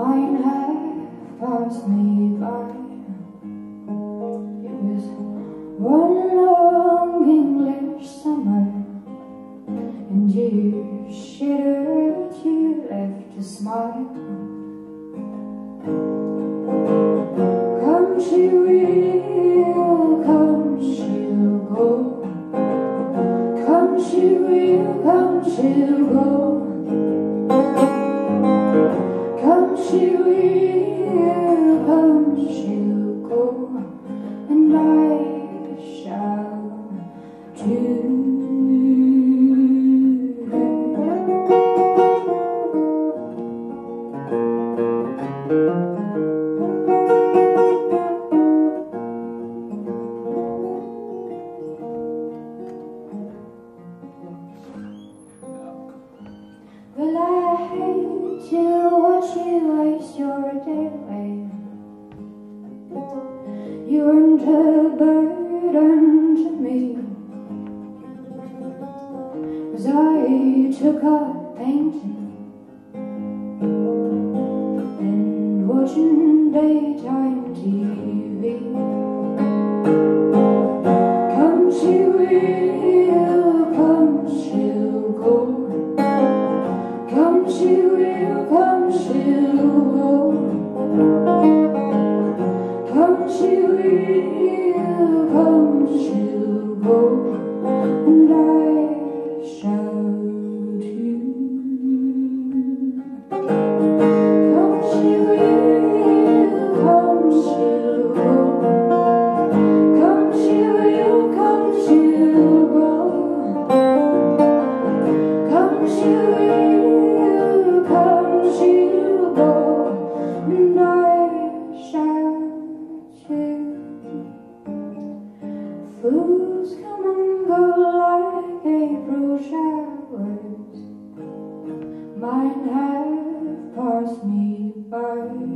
Mine have passed me by. It was one long English summer, and you shuddered, you left a smile. Come she will, come she'll go. Come she will, come she'll go. Come she will, come she'll go, and I shall too. Well, I hate to watch you waste your day away. You weren't a burden to me, 'cause I took up painting and watching daytime TV. Come she will, come she'll go. Come she will, come she'll go. Come she will, come she'll go, and I shall too. Come she will, come she'll go. Come she will, come she'll go. Come she will, come she'll go, and I shall too. Fools come and go like April showers. Mine have passed me by.